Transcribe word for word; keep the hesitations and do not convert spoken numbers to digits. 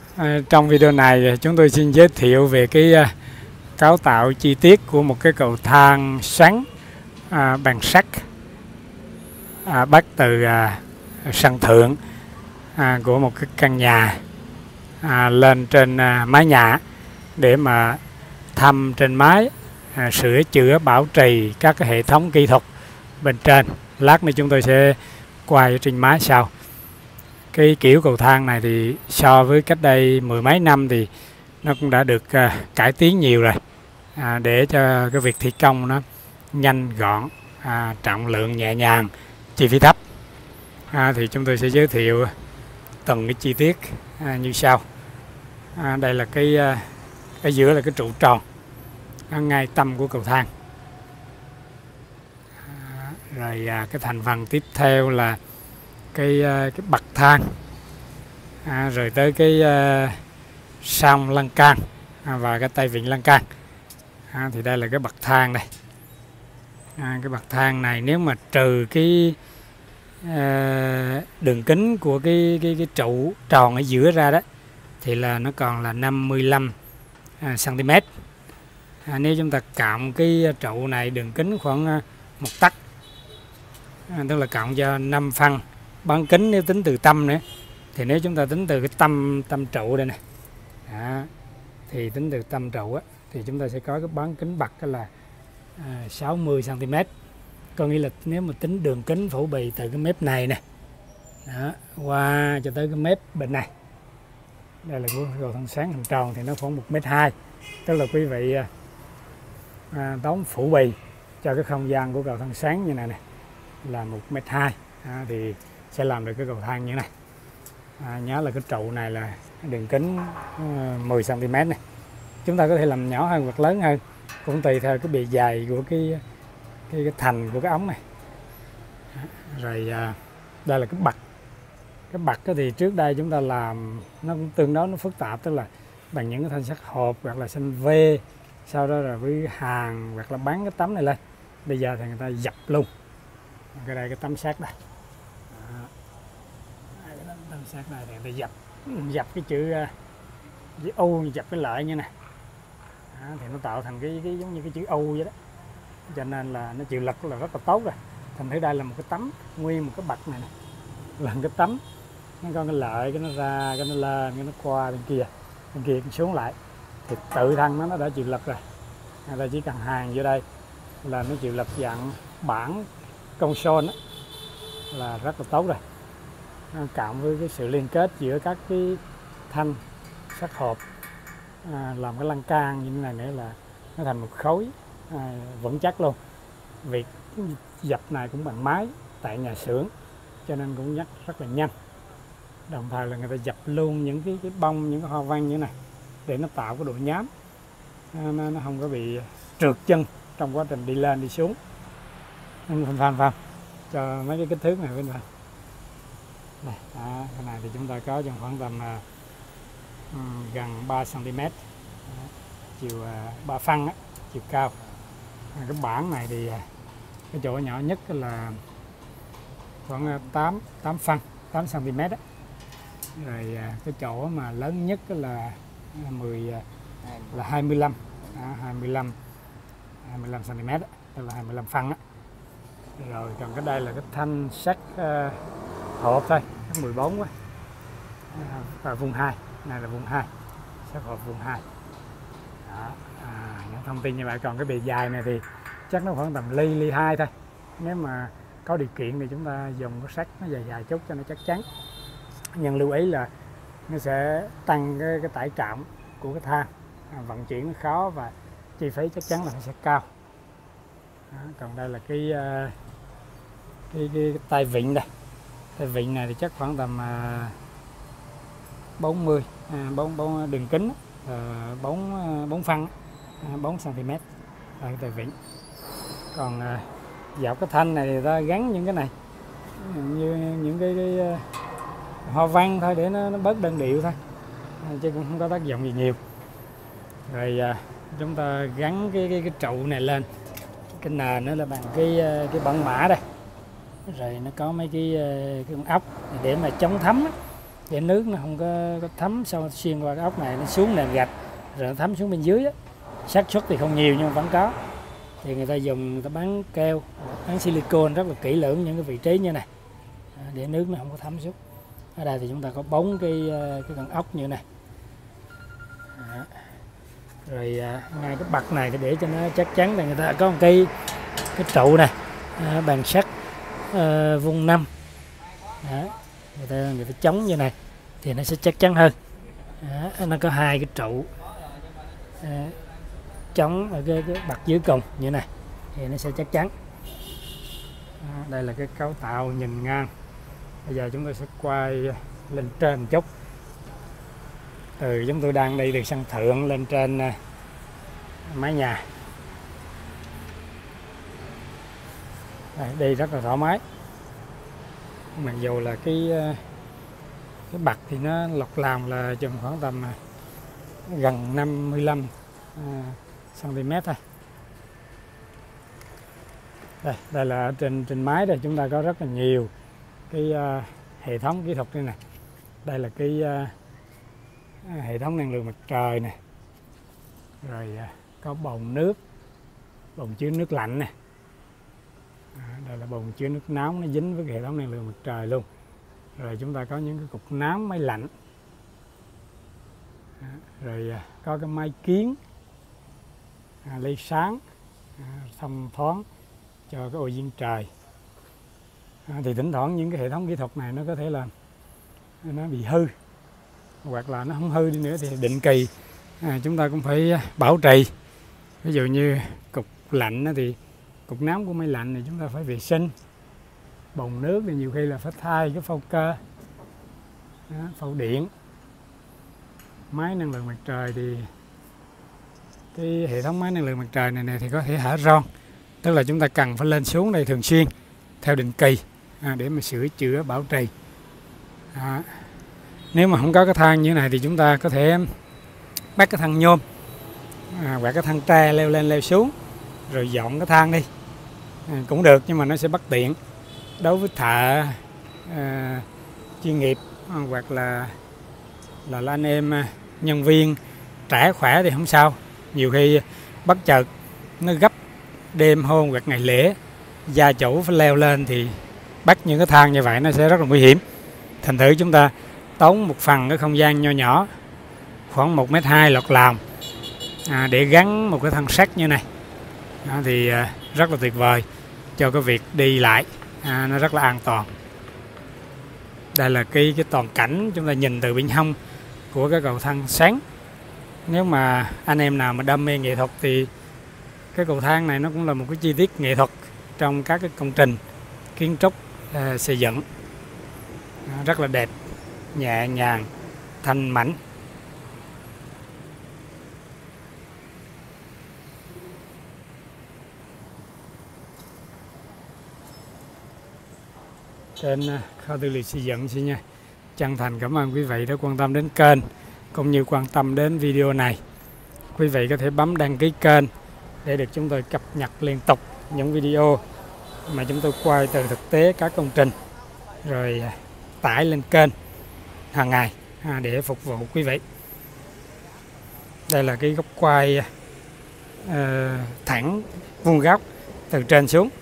À, trong video này chúng tôi xin giới thiệu về cái uh, cấu tạo chi tiết của một cái cầu thang xoắn à, bằng sắt à, bắt từ à, sân thượng à, của một cái căn nhà à, lên trên à, mái nhà để mà thăm trên mái, à, sửa chữa bảo trì các cái hệ thống kỹ thuật bên trên. Lát nữa chúng tôi sẽ quay trên mái sau. Cái kiểu cầu thang này thì so với cách đây mười mấy năm thì nó cũng đã được à, cải tiến nhiều rồi, à, để cho cái việc thi công nó nhanh gọn, à, trọng lượng nhẹ nhàng, chi phí thấp. À, thì chúng tôi sẽ giới thiệu từng cái chi tiết à, như sau. À, đây là cái à, ở giữa là cái trụ tròn ở ngay tâm của cầu thang. À, rồi à, cái thành phần tiếp theo là cái cái bậc thang, à, rồi tới cái uh, song lan can à, và cái tay vịn lan can. À, thì đây là cái bậc thang đây. À, cái bậc thang này nếu mà trừ cái uh, đường kính của cái cái cái trụ tròn ở giữa ra đó thì là nó còn là năm mươi lăm xăng ti mét. À, nếu chúng ta cộng cái trụ này đường kính khoảng uh, một tấc, à, tức là cộng cho năm phân bán kính nếu tính từ tâm nữa, thì nếu chúng ta tính từ cái tâm tâm trụ đây này, đó, thì tính từ tâm trụ á, thì chúng ta sẽ có cái bán kính bậc là à, sáu mươi xăng ti mét. Có nghĩa là nếu mà tính đường kính phủ bì từ cái mép này nè, đó, qua cho tới cái mép bên này, đây là của cầu thang sáng hình tròn thì nó khoảng một mét hai. Tức là quý vị à, đóng phủ bì cho cái không gian của cầu thang sáng như này này là một mét hai, à, thì sẽ làm được cái cầu thang như thế này. À, nhớ là cái trụ này là đường kính uh, mười xăng ti mét này. Chúng ta có thể làm nhỏ hơn hoặc lớn hơn, cũng tùy theo cái bề dày của cái cái, cái thành của cái ống này. À, rồi uh, đây là cái bậc. Cái bậc thì trước đây chúng ta làm nó cũng tương đối nó phức tạp, tức là bằng những cái thanh sắt hộp hoặc là xanh V, sau đó là với hàng hoặc là bán cái tấm này lên. Bây giờ thì người ta dập luôn. Cái đây cái tấm sắt đây. Tấm sắt này thì người ta dập dập cái chữ chữ U, dập cái lợi như này, đó, thì nó tạo thành cái, cái giống như cái chữ U vậy đó, cho nên là nó chịu lực là rất là tốt rồi. Thành thử đây là một cái tấm nguyên một cái bậc này, này là cái tấm, nó có cái lợi cái nó ra cái nó lên cái nó qua bên kia bên kia cũng xuống lại, thì tự thân nó nó đã chịu lực rồi. Người ta chỉ cần hàng vô đây là nó chịu lực dạng bảng console đó, là rất là tốt rồi. Cộng với cái sự liên kết giữa các cái thanh sắt hộp à, làm cái lăng can như thế này nữa là nó thành một khối à, vững chắc luôn. Việc dập này cũng bằng máy tại nhà xưởng cho nên cũng rất rất là nhanh. Đồng thời là người ta dập luôn những cái cái bông, những cái hoa văn như thế này để nó tạo cái độ nhám, à, nó, nó không có bị trượt chân trong quá trình đi lên đi xuống. Phanh phanh phanh cho mấy cái kích thước này bên này. Đây, đó, cái này thì chúng ta có trong khoảng tầm uh, gần ba xăng ti mét, đó, chiều uh, ba phân á, chiều cao. À, cái bảng này thì uh, cái chỗ nhỏ nhất là khoảng uh, tám tám phân, tám xăng ti mét á. Rồi uh, cái chỗ mà lớn nhất là mười uh, là hai mươi lăm, đó, hai mươi lăm hai mươi lăm xăng ti mét, tức là hai mươi lăm phân á. Rồi còn cái đây là cái thanh sắt uh, hộp thôi, mười bốn quá. À, và vùng hai, này là vùng hai, sắt hộp vùng hai. Đó, à, những thông tin như vậy. Còn cái bề dài này thì chắc nó khoảng tầm ly ly hai thôi. Nếu mà có điều kiện thì chúng ta dùng cái sắt nó dài dài chút cho nó chắc chắn. Nhưng lưu ý là nó sẽ tăng cái, cái tải trọng của cái thang, à, vận chuyển nó khó và chi phí chắc chắn là nó sẽ cao. Đó, còn đây là cái cái, cái, cái tay vịn đây. Tay vịn này thì chắc khoảng tầm uh, bốn mươi, à, bốn, bốn đường kính uh, bốn, bốn phân, uh, bốn xăng ti mét là cái tay vịn. Còn uh, dọc cái thanh này thì ta gắn những cái này như những cái, cái uh, hoa văn thôi để nó, nó bớt đơn điệu thôi, uh, chứ cũng không có tác dụng gì nhiều. Rồi uh, chúng ta gắn cái, cái, cái trụ này lên. Cái nền nữa là bằng cái cái bản mã đây. Rồi nó có mấy cái cái con ốc để mà chống thấm á. để nước nó không có, có thấm sau xuyên qua cái ốc này nó xuống nền gạch rồi nó thấm xuống bên dưới á. Xác suất thì không nhiều nhưng mà vẫn có. Thì người ta dùng, người ta bán keo, bán silicone rất là kỹ lưỡng những cái vị trí như này để nước nó không có thấm xuống. Ở đây thì chúng ta có bốn cái cái con ốc như này. Đó. Rồi à, ngay cái bậc này để cho nó chắc chắn là người ta có một cái cái trụ này, à, bằng sắt à, vuông năm. Đó. Người ta người ta chống như này thì nó sẽ chắc chắn hơn. Đó. Nó có hai cái trụ à, chống ở cái, cái bậc dưới cùng như này thì nó sẽ chắc chắn. Đó. Đây là cái cấu tạo nhìn ngang. Bây giờ chúng tôi sẽ quay lên trên một chút. Từ chúng tôi đang đi từ sân thượng lên trên uh, mái nhà. Đây, đi rất là thoải mái. Mặc dù là cái uh, cái bậc thì nó lọc làm là chừng khoảng tầm uh, gần năm mươi lăm xăng-ti mét thôi. Đây, đây là trên trên mái đây chúng ta có rất là nhiều cái uh, hệ thống kỹ thuật đây này. Đây là cái uh, hệ thống năng lượng mặt trời nè, rồi uh, có bồn nước, bồn chứa nước lạnh nè. À, đây là bồn chứa nước nóng, nó dính với cái hệ thống năng lượng mặt trời luôn. Rồi chúng ta có những cái cục nóng máy lạnh. À, rồi uh, có cái máy kiến à, lấy sáng à, thông thoáng cho cái ô diên trời. À, thì thỉnh thoảng những cái hệ thống kỹ thuật này nó có thể là nó bị hư, hoặc là nó không hư đi nữa thì định kỳ à, chúng ta cũng phải bảo trì. Ví dụ như cục lạnh thì cục nóng của máy lạnh thì chúng ta phải vệ sinh. Bồn nước thì nhiều khi là phải thay cái phao cơ, đó, phao điện. Máy năng lượng mặt trời thì cái hệ thống máy năng lượng mặt trời này, này thì có thể hở ron, tức là chúng ta cần phải lên xuống đây thường xuyên theo định kỳ à, để mà sửa chữa bảo trì. À, nếu mà không có cái thang như thế này thì chúng ta có thể bắt cái thang nhôm à, hoặc cái thang tre leo lên leo xuống rồi dọn cái thang đi à, cũng được, nhưng mà nó sẽ bất tiện đối với thợ à, chuyên nghiệp à, hoặc là là, là anh em à, nhân viên trẻ khỏe thì không sao. Nhiều khi bất chợt nó gấp đêm hôm hoặc ngày lễ, gia chủ phải leo lên thì bắt những cái thang như vậy nó sẽ rất là nguy hiểm. Thành thử chúng ta tốn một phần cái không gian nho nhỏ khoảng một mét hai lọt làm à, để gắn một cái thân sắt như này à, thì à, rất là tuyệt vời cho cái việc đi lại à, nó rất là an toàn. Đây là cái cái toàn cảnh chúng ta nhìn từ bên hông của cái cầu thang sáng. Nếu mà anh em nào mà đam mê nghệ thuật thì cái cầu thang này nó cũng là một cái chi tiết nghệ thuật trong các cái công trình kiến trúc à, xây dựng à, rất là đẹp, nhẹ nhàng, thanh mảnh. Trên kho tư liệu xây dựng xin nha. Chân thành cảm ơn quý vị đã quan tâm đến kênh cũng như quan tâm đến video này. Quý vị có thể bấm đăng ký kênh để được chúng tôi cập nhật liên tục những video mà chúng tôi quay từ thực tế các công trình rồi tải lên kênh hàng ngày để phục vụ quý vị. Đây là cái góc quay uh, thẳng vuông góc từ trên xuống.